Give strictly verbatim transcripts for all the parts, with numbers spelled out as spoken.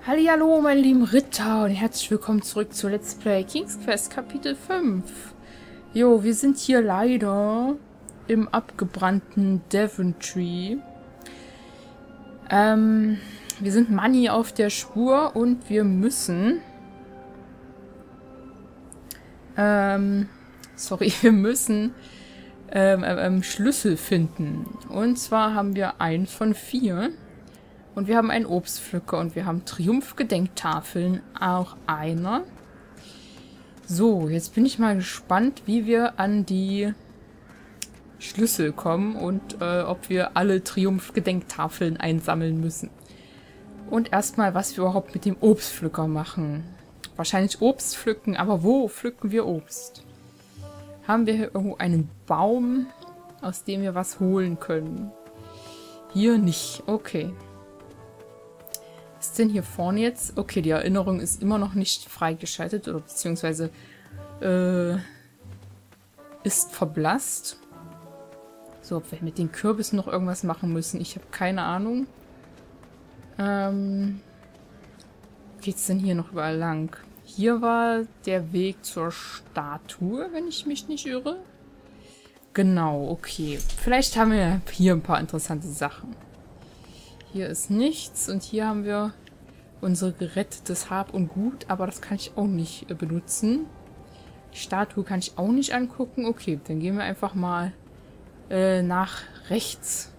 Hallihallo, meine lieben Ritter und herzlich willkommen zurück zu Let's Play King's Quest Kapitel fünf. Jo, wir sind hier leider im abgebrannten Daventry. Ähm, wir sind Manny auf der Spur und wir müssen... Ähm, sorry, wir müssen ähm, ähm, Schlüssel finden. Und zwar haben wir einen von vier. Und wir haben einen Obstpflücker und wir haben Triumphgedenktafeln, auch einer. So, jetzt bin ich mal gespannt, wie wir an die Schlüssel kommen und äh, ob wir alle Triumphgedenktafeln einsammeln müssen. Und erstmal, was wir überhaupt mit dem Obstpflücker machen. Wahrscheinlich Obst pflücken, aber wo pflücken wir Obst? Haben wir hier irgendwo einen Baum, aus dem wir was holen können? Hier nicht, okay. Was ist denn hier vorne jetzt? Okay, die Erinnerung ist immer noch nicht freigeschaltet oder beziehungsweise äh, ist verblasst. So, ob wir mit den Kürbissen noch irgendwas machen müssen, ich habe keine Ahnung. Ähm, geht's denn hier noch überall lang? Hier war der Weg zur Statue, wenn ich mich nicht irre. Genau, okay. Vielleicht haben wir hier ein paar interessante Sachen. Hier ist nichts und hier haben wir unsere gerettetes Hab und Gut, aber das kann ich auch nicht äh, benutzen. Die Statue kann ich auch nicht angucken. Okay, dann gehen wir einfach mal äh, nach rechts.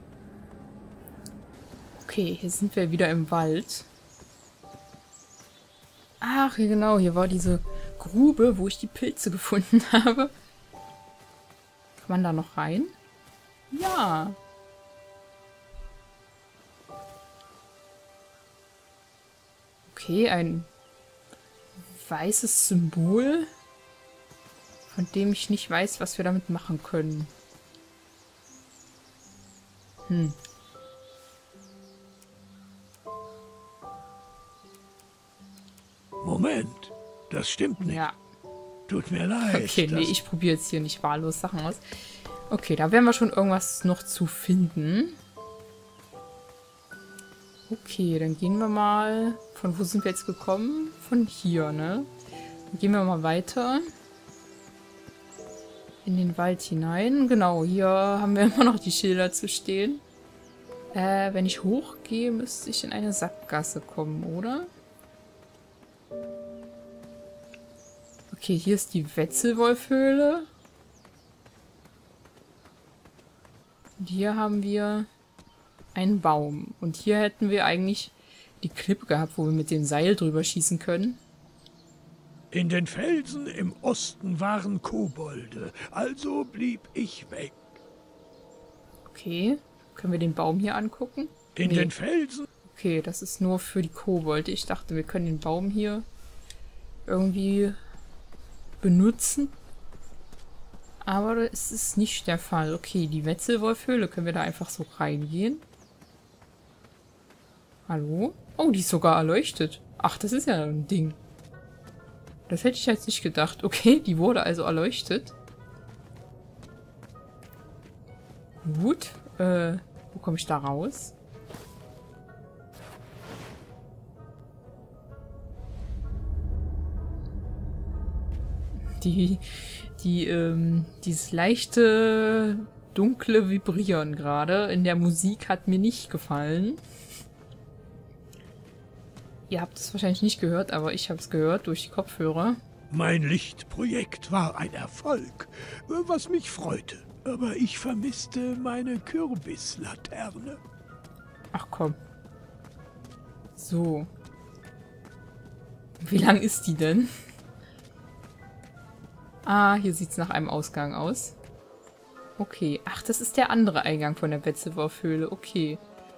Okay, hier sind wir wieder im Wald. Ach, hier genau, hier war diese Grube, wo ich die Pilze gefunden habe. Kann man da noch rein? Ja. Okay, ein weißes Symbol, von dem ich nicht weiß, was wir damit machen können. Hm. Moment, das stimmt nicht. Ja. Tut mir leid. Okay, nee, ich probiere jetzt hier nicht wahllos Sachen aus. Okay, da werden wir schon irgendwas noch zu finden. Okay, dann gehen wir mal... Von wo sind wir jetzt gekommen? Von hier, ne? Dann gehen wir mal weiter. In den Wald hinein. Genau, hier haben wir immer noch die Schilder zu stehen. Äh, wenn ich hochgehe, müsste ich in eine Sackgasse kommen, oder? Okay, hier ist die Wetzelwolfhöhle. Und hier haben wir einen Baum. Und hier hätten wir eigentlich die Klippe gehabt, wo wir mit dem Seil drüber schießen können. In den Felsen im Osten waren Kobolde, also blieb ich weg. Okay, können wir den Baum hier angucken? In Nee. den Felsen... Okay, das ist nur für die Kobolde. Ich dachte, wir können den Baum hier irgendwie benutzen. Aber das ist nicht der Fall. Okay, die Wetzelwolfhöhle, können wir da einfach so reingehen? Hallo? Oh, die ist sogar erleuchtet. Ach, das ist ja ein Ding. Das hätte ich jetzt nicht gedacht. Okay, die wurde also erleuchtet. Gut. Äh, wo komme ich da raus? Die, die, ähm, dieses leichte, dunkle Vibrieren gerade in der Musik hat mir nicht gefallen. Ihr habt es wahrscheinlich nicht gehört, aber ich habe es gehört durch die Kopfhörer. Mein Lichtprojekt war ein Erfolg, was mich freute. Aber ich vermisste meine Kürbislaterne. Ach komm. So. Wie lang ist die denn? Ah, hier sieht es nach einem Ausgang aus. Okay. Ach, das ist der andere Eingang von der Wetzelwolfhöhle. Okay.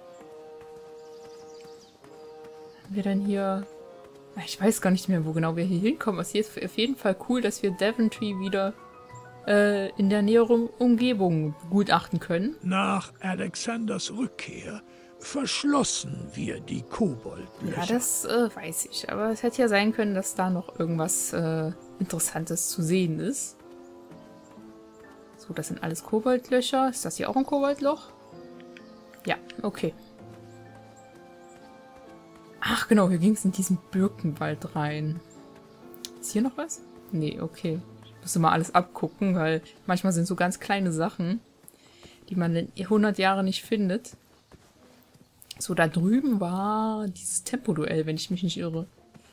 Haben wir dann hier... Ich weiß gar nicht mehr, wo genau wir hier hinkommen. Es ist auf jeden Fall cool, dass wir Daventry wieder äh, in der näheren Umgebung begutachten können. Nach Alexanders Rückkehr verschlossen wir die Koboldlöcher. Ja, das äh, weiß ich. Aber es hätte ja sein können, dass da noch irgendwas äh, Interessantes zu sehen ist. So, das sind alles Koboldlöcher. Ist das hier auch ein Koboldloch? Ja, okay. Ach genau, hier ging es in diesen Birkenwald rein. Ist hier noch was? Nee, okay. Ich muss immer alles abgucken, weil manchmal sind so ganz kleine Sachen, die man in hundert Jahren nicht findet. So, da drüben war dieses Tempoduell, wenn ich mich nicht irre.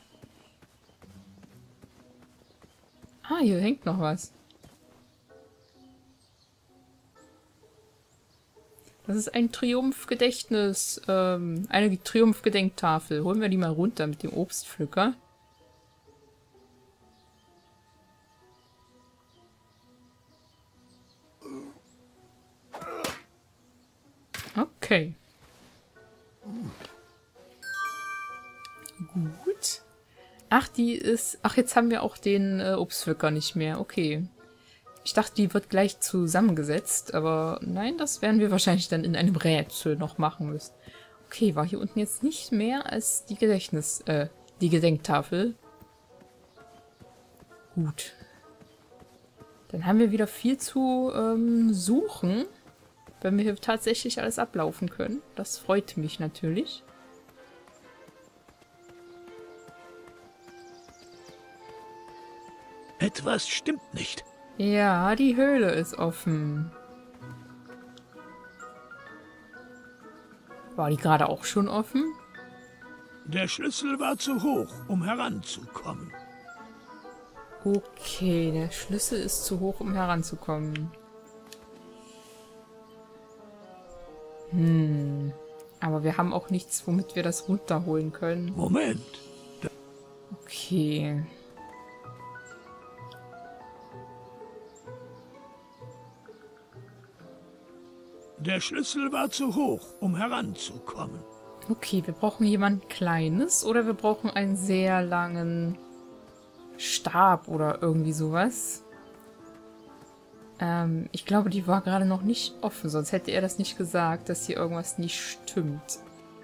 Ah, hier hängt noch was. Das ist ein Triumphgedächtnis, ähm, eine Triumphgedenktafel. Holen wir die mal runter mit dem Obstpflücker. Okay. Gut. Ach, die ist... Ach, jetzt haben wir auch den äh, Obstpflücker nicht mehr. Okay. Ich dachte, die wird gleich zusammengesetzt, aber nein, das werden wir wahrscheinlich dann in einem Rätsel noch machen müssen. Okay, war hier unten jetzt nicht mehr als die Gedächtnis... Äh, die Gedenktafel. Gut. Dann haben wir wieder viel zu ähm, suchen, wenn wir hier tatsächlich alles ablaufen können. Das freut mich natürlich. Etwas stimmt nicht. Ja, die Höhle ist offen. War die gerade auch schon offen? Der Schlüssel war zu hoch, um heranzukommen. Okay, der Schlüssel ist zu hoch, um heranzukommen. Hm. Aber wir haben auch nichts, womit wir das runterholen können. Moment. Okay. Der Schlüssel war zu hoch, um heranzukommen. Okay, wir brauchen jemand Kleines oder wir brauchen einen sehr langen Stab oder irgendwie sowas. Ähm, ich glaube, die war gerade noch nicht offen, sonst hätte er das nicht gesagt, dass hier irgendwas nicht stimmt.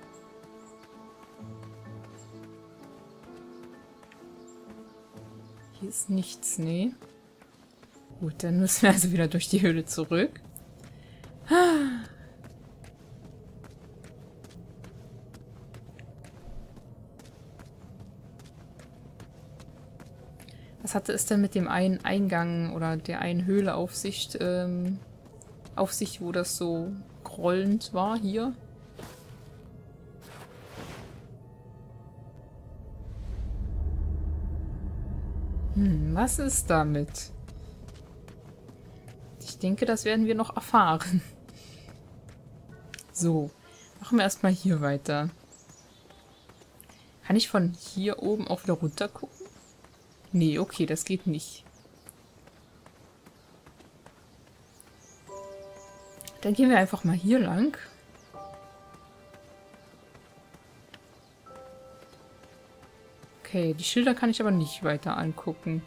Hier ist nichts, nee. Gut, dann müssen wir also wieder durch die Höhle zurück. Was hatte es denn mit dem einen Eingang oder der einen Höhle auf sich, ähm, auf sich, wo das so grollend war hier? Hm, was ist damit? Ich denke, das werden wir noch erfahren. So, machen wir erstmal hier weiter. Kann ich von hier oben auch wieder runter gucken? Nee, okay, das geht nicht. Dann gehen wir einfach mal hier lang. Okay, die Schilder kann ich aber nicht weiter angucken.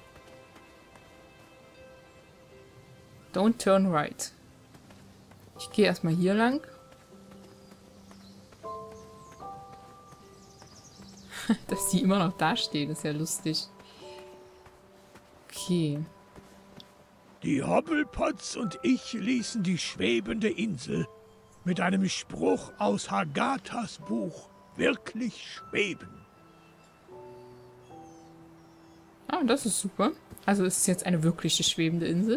Don't turn right. Ich gehe erstmal hier lang. Dass die immer noch da stehen, ist ja lustig. Okay. Die Hobblepots und ich ließen die schwebende Insel mit einem Spruch aus Hagathas Buch wirklich schweben. Ah, das ist super. Also ist es jetzt eine wirkliche schwebende Insel.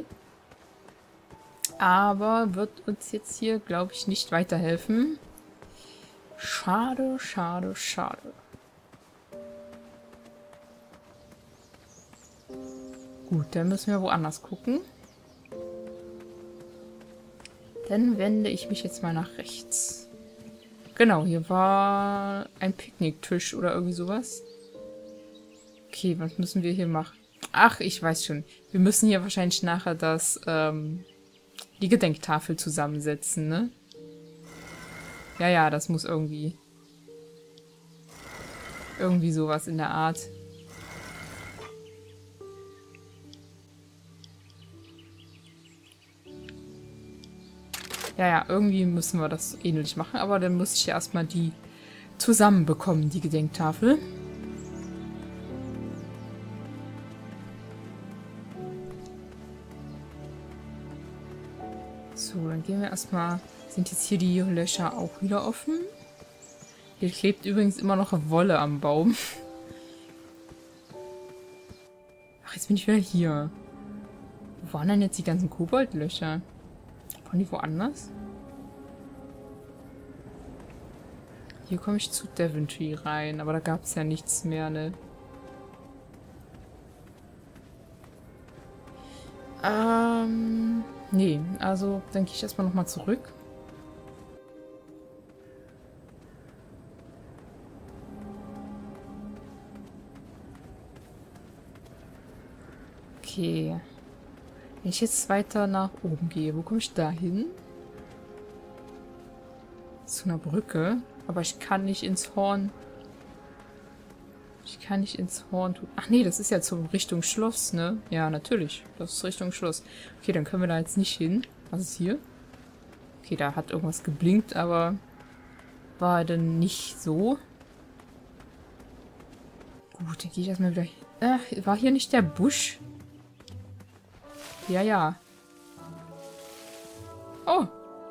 Aber wird uns jetzt hier, glaube ich, nicht weiterhelfen. Schade, schade, schade. Gut, dann müssen wir woanders gucken. Dann wende ich mich jetzt mal nach rechts. Genau, hier war ein Picknicktisch oder irgendwie sowas. Okay, was müssen wir hier machen? Ach, ich weiß schon. Wir müssen hier wahrscheinlich nachher das, ähm, die Gedenktafel zusammensetzen, ne? Ja, ja, das muss irgendwie... Irgendwie sowas in der Art. Ja, ja, irgendwie müssen wir das ähnlich machen, aber dann muss ich ja erstmal die zusammenbekommen, die Gedenktafel. So, dann gehen wir erstmal... Sind jetzt hier die Löcher auch wieder offen? Hier klebt übrigens immer noch Wolle am Baum. Ach, jetzt bin ich wieder hier. Wo waren denn jetzt die ganzen Koboldlöcher? Waren die woanders? Hier komme ich zu Daventry rein, aber da gab es ja nichts mehr, ne? Ähm, nee, also dann gehe ich erstmal nochmal zurück. Okay. Wenn ich jetzt weiter nach oben gehe, wo komme ich da hin? Zu einer Brücke. Aber ich kann nicht ins Horn. Ich kann nicht ins Horn tun. Ach nee, das ist ja zur Richtung Schloss, ne? Ja, natürlich. Das ist Richtung Schloss. Okay, dann können wir da jetzt nicht hin. Was ist hier? Okay, da hat irgendwas geblinkt, aber war dann nicht so. Gut, dann gehe ich erstmal wieder hin. Ach, war hier nicht der Busch? Ja, ja. Oh.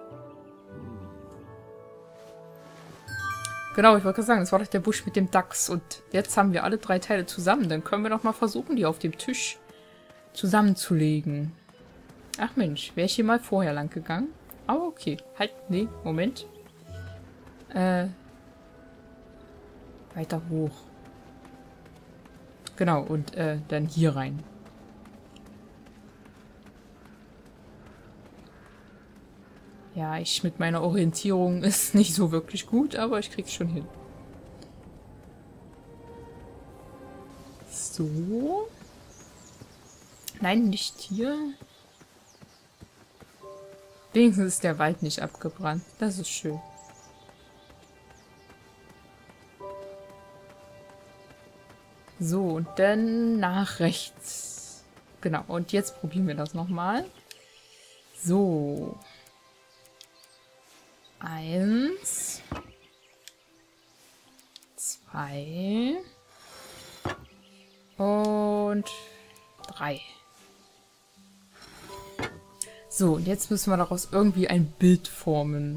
Genau, ich wollte gerade sagen, das war doch der Busch mit dem Dachs. Und jetzt haben wir alle drei Teile zusammen. Dann können wir doch mal versuchen, die auf dem Tisch zusammenzulegen. Ach Mensch, wäre ich hier mal vorher lang gegangen? Aber okay. Halt, nee, Moment. Äh. Weiter hoch. Genau, und äh, dann hier rein. Ja, ich mit meiner Orientierung ist nicht so wirklich gut, aber ich krieg's schon hin. So. Nein, nicht hier. Wenigstens ist der Wald nicht abgebrannt. Das ist schön. So, und dann nach rechts. Genau, und jetzt probieren wir das nochmal. So. Eins. Zwei. Und drei. So, und jetzt müssen wir daraus irgendwie ein Bild formen.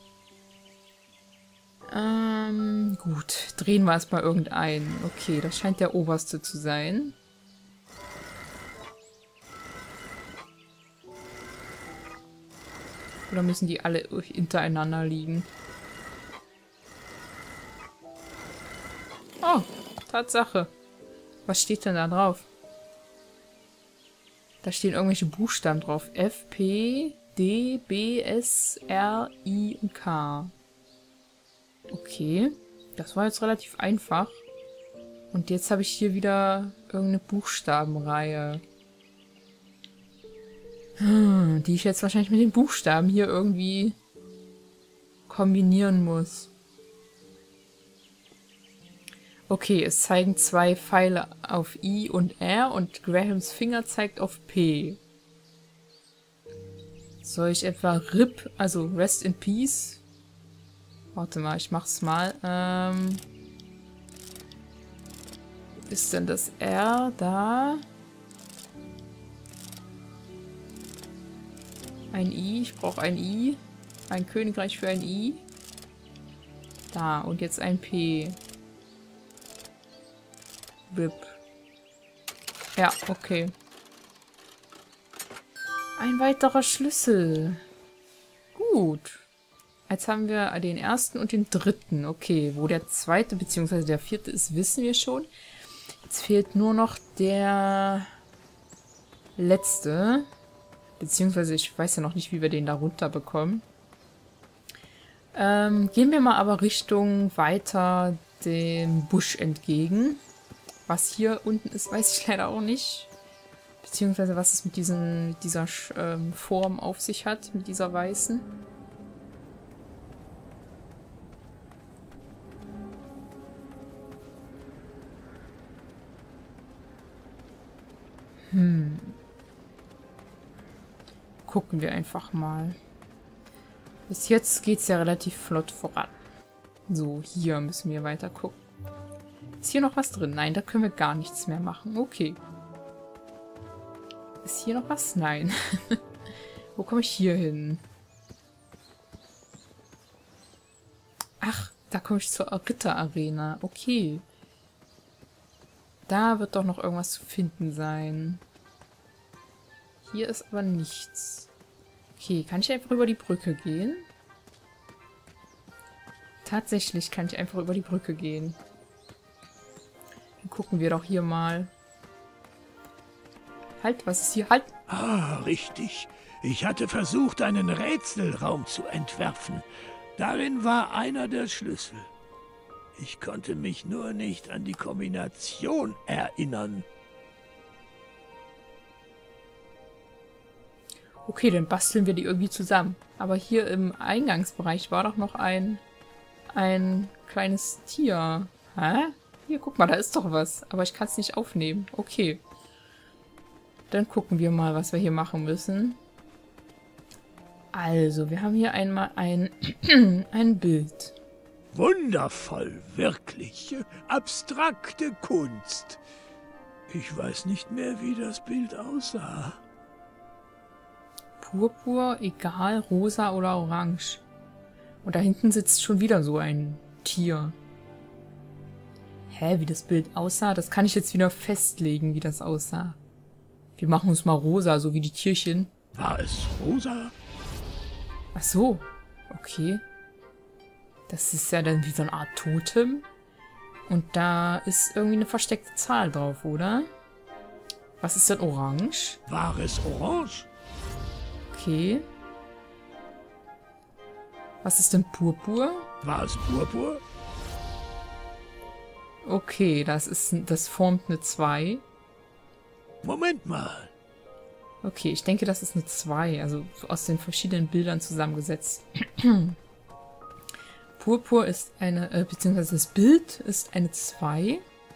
Ähm, gut. Drehen wir erstmal irgendeinen. Okay, das scheint der oberste zu sein. Oder müssen die alle hintereinander liegen? Oh, Tatsache. Was steht denn da drauf? Da stehen irgendwelche Buchstaben drauf. F, P, D, B, S, R, I und K. Okay. Das war jetzt relativ einfach. Und jetzt habe ich hier wieder irgendeine Buchstabenreihe. Die ich jetzt wahrscheinlich mit den Buchstaben hier irgendwie kombinieren muss. Okay, es zeigen zwei Pfeile auf I und R und Grahams Finger zeigt auf P. Soll ich etwa R I P, also Rest in Peace? Warte mal, ich mach's mal. Ähm, ist denn das R da? Ein I, ich brauche ein I. Ein Königreich für ein I. Da, und jetzt ein P. R I P. Ja, okay. Ein weiterer Schlüssel. Gut. Jetzt haben wir den ersten und den dritten. Okay, wo der zweite bzw. der vierte ist, wissen wir schon. Jetzt fehlt nur noch der letzte. Beziehungsweise ich weiß ja noch nicht, wie wir den da runterbekommen. Ähm, gehen wir mal aber Richtung weiter dem Busch entgegen. Was hier unten ist, weiß ich leider auch nicht. Beziehungsweise was es mit, diesen, mit dieser ähm, Form auf sich hat, mit dieser weißen. Hm. Gucken wir einfach mal. Bis jetzt geht es ja relativ flott voran. So, hier müssen wir weiter gucken. Ist hier noch was drin? Nein, da können wir gar nichts mehr machen. Okay. Ist hier noch was? Nein. Wo komme ich hier hin? Ach, Da komme ich zur Ritterarena. Okay. Da wird doch noch irgendwas zu finden sein. Hier ist aber nichts. Okay, kann ich einfach über die Brücke gehen? Tatsächlich kann ich einfach über die Brücke gehen. Dann gucken wir doch hier mal. Halt, was ist hier? Halt! Ah, richtig. Ich hatte versucht, einen Rätselraum zu entwerfen. Darin war einer der Schlüssel. Ich konnte mich nur nicht an die Kombination erinnern. Okay, dann basteln wir die irgendwie zusammen. Aber hier im Eingangsbereich war doch noch ein, ein kleines Tier. Hä? Hier, guck mal, da ist doch was. Aber ich kann es nicht aufnehmen. Okay. Dann gucken wir mal, was wir hier machen müssen. Also, wir haben hier einmal ein, ein Bild. Wundervoll, wirklich. Abstrakte Kunst. Ich weiß nicht mehr, wie das Bild aussah. Purpur, egal, rosa oder orange. Und da hinten sitzt schon wieder so ein Tier. Hä, wie das Bild aussah? Das kann ich jetzt wieder festlegen, wie das aussah. Wir machen uns mal rosa, so wie die Tierchen. War es rosa? Ach so, okay. Das ist ja dann wie so eine Art Totem. Und da ist irgendwie eine versteckte Zahl drauf, oder? Was ist denn orange? War es orange? Okay. Was ist denn Purpur? War es Purpur? Okay, das ist, das formt eine zwei. Moment mal. Okay, ich denke, das ist eine zwei, also aus den verschiedenen Bildern zusammengesetzt. Purpur ist eine, äh, beziehungsweise das Bild ist eine zwei.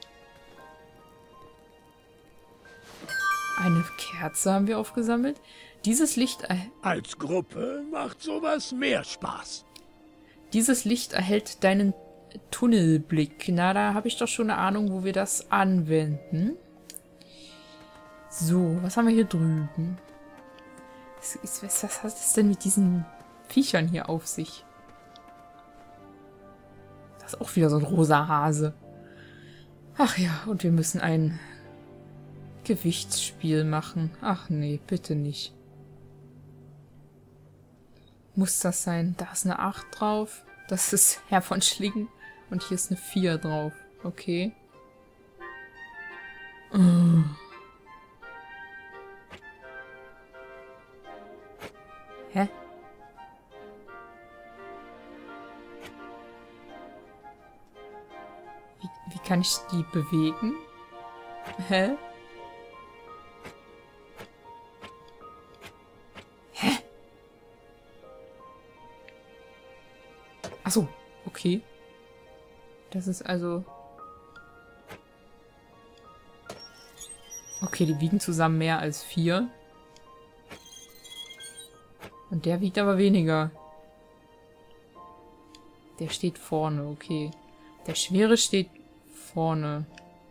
Eine Kerze haben wir aufgesammelt. Dieses Licht, er Als Gruppe macht sowas mehr Spaß. dieses Licht erhält deinen Tunnelblick. Na, da habe ich doch schon eine Ahnung, wo wir das anwenden. So, was haben wir hier drüben? Was, ist, was, was hat es denn mit diesen Viechern hier auf sich? Das ist auch wieder so ein rosa Hase. Ach ja, und wir müssen ein Gewichtsspiel machen. Ach nee, bitte nicht. Muss das sein? Da ist eine acht drauf. Das ist Herr von Schlingen. Und hier ist eine vier drauf. Okay. Oh. Hä? Wie, wie kann ich die bewegen? Hä? Hä? Ach so, okay. Das ist also... Okay, die wiegen zusammen mehr als vier. Und der wiegt aber weniger. Der steht vorne, okay. Der Schwere steht vorne.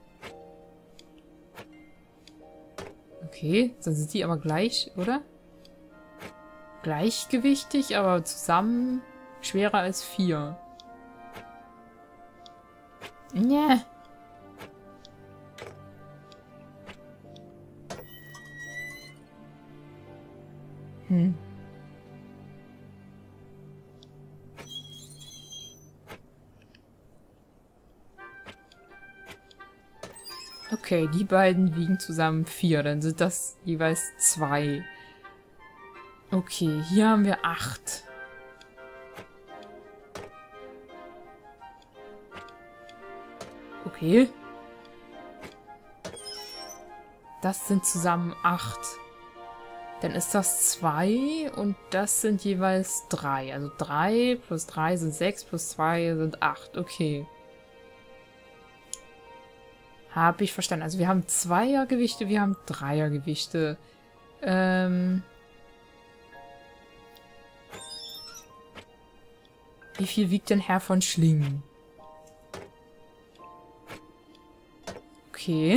Okay, dann sind die aber gleich, oder? Gleichgewichtig, aber zusammen schwerer als vier. Nee. Hm. Okay, die beiden wiegen zusammen vier. Dann sind das jeweils zwei. Okay, hier haben wir acht. Okay. Das sind zusammen acht. Dann ist das zwei und das sind jeweils drei. Also drei plus drei sind sechs, plus zwei sind acht. Okay. Habe ich verstanden. Also wir haben Zweiergewichte, wir haben Dreiergewichte. Ähm... Wie viel wiegt denn Herr von Schlingen? Okay.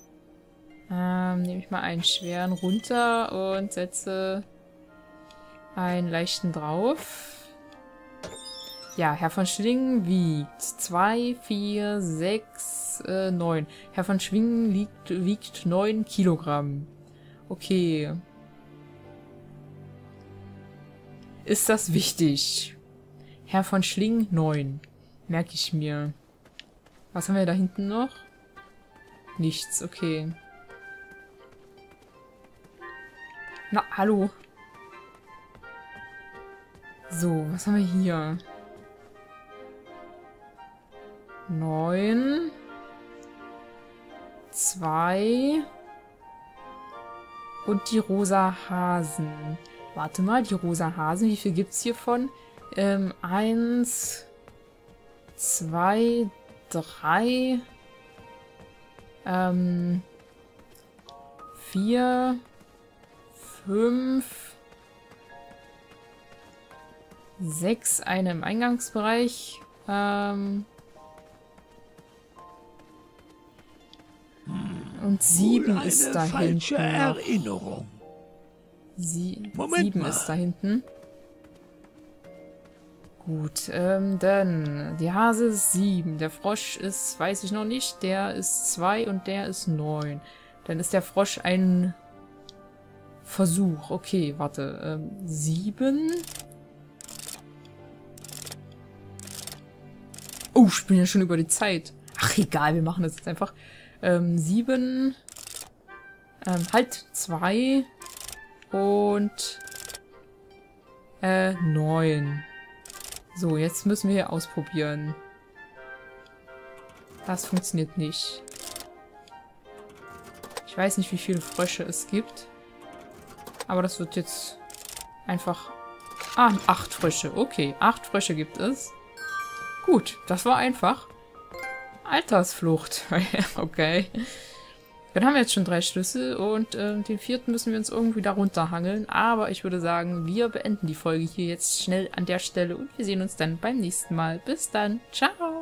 ähm, nehme ich mal einen schweren runter und setze einen leichten drauf. Ja, Herr von Schwingen wiegt zwei, vier, sechs, neun. Herr von Schwingen liegt, wiegt neun Kilogramm. Okay. Ist das wichtig? Herr von Schling, neun. Merke ich mir. Was haben wir da hinten noch? Nichts, okay. Na, hallo. So, was haben wir hier? Neun. Zwei. Und die rosa Hasen. Warte mal, die rosa Hasen, wie viel gibt's hiervon? Ähm, eins, zwei, drei, ähm, vier, fünf, sechs, eine im Eingangsbereich, ähm, und sieben ist da hinten. Erinnerung. Sie Moment sieben mal. ist da hinten. Gut, ähm, dann die Hase ist sieben, der Frosch ist, weiß ich noch nicht, der ist zwei und der ist neun. Dann ist der Frosch ein Versuch. Okay, warte, ähm, sieben. Oh, ich bin ja schon über die Zeit. Ach, egal, wir machen das jetzt einfach. Ähm, sieben. Ähm, halt zwei. Und äh, neun. So, jetzt müssen wir hier ausprobieren. Das funktioniert nicht. Ich weiß nicht, wie viele Frösche es gibt. Aber das wird jetzt einfach... Ah, acht Frösche. Okay, acht Frösche gibt es. Gut, das war einfach. Altersflucht. Okay. Dann haben wir jetzt schon drei Schlüssel und äh, den vierten müssen wir uns irgendwie da runterhangeln. Aber ich würde sagen, wir beenden die Folge hier jetzt schnell an der Stelle und wir sehen uns dann beim nächsten Mal. Bis dann. Ciao.